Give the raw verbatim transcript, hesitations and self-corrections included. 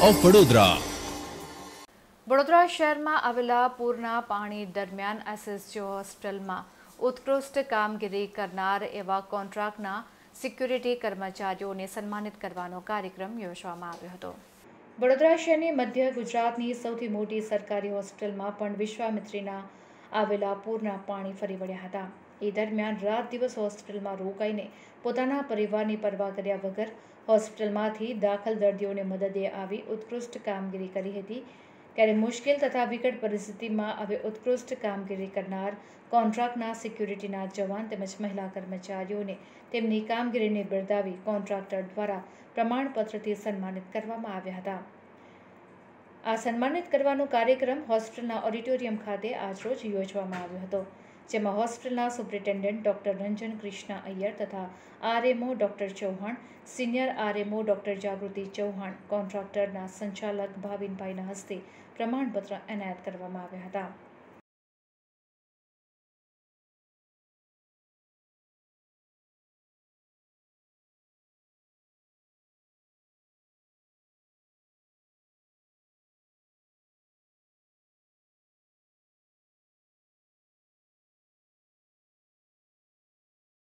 Of Vadodara. Vadodara શહેરમાં આવેલા પૂરના પાણી દરમિયાન એસએસજી હોસ્પિટલમાં ઉત્કૃષ્ટ કામગીરી કરનાર એવા કોન્ટ્રાક્ટના સિક્યુરિટી કર્મચારીઓને સન્માનિત કરવાનો કાર્યક્રમ યોજવામાં આવ્યો હતો. વડોદરા શહેરની મધ્ય ગુજરાતની સૌથી મોટી સરકારી હોસ્પિટલમાં પણ વિશ્વામિત્રીના આવેલા પૂરના પાણી ફરી વળ્યા હતા. એ દરમિયાન રાત દિવસ હોસ્પિટલમાં રોકાઈને પોતાના પરિવારની પરવા કર્યા વગર હોસ્પિટલમાંથી દાખલ દર્દીઓને મદદે આવી ઉત્કૃષ્ટ કામગીરી કરી હતી. ત્યારે મુશ્કેલ તથા વિકટ પરિસ્થિતિમાં હવે ઉત્કૃષ્ટ કામગીરી કરનાર કોન્ટ્રાક્ટના સિક્યુરિટીના જવાન તેમજ મહિલા કર્મચારીઓને તેમની કામગીરીને બિરદાવી કોન્ટ્રાક્ટર દ્વારા પ્રમાણપત્રથી સન્માનિત કરવામાં આવ્યા હતા. આ સન્માનિત કરવાનો કાર્યક્રમ હોસ્પિટલના ઓડિટોરિયમ ખાતે આજરોજ યોજવામાં આવ્યો હતો, જેમાં હોસ્પિટલના સુપ્રિન્ટેન્ડન્ટ ડોક્ટર રંજન કૃષ્ણ અય્યર તથા RMO doctor Chauhan, senior RMO doctor Jagruti Chauhan, કોન્ટ્રાક્ટરના સંચાલક ભાવિનભાઈના હસ્તે પ્રમાણપત્ર એનાયત કરવામાં આવ્યા હતા.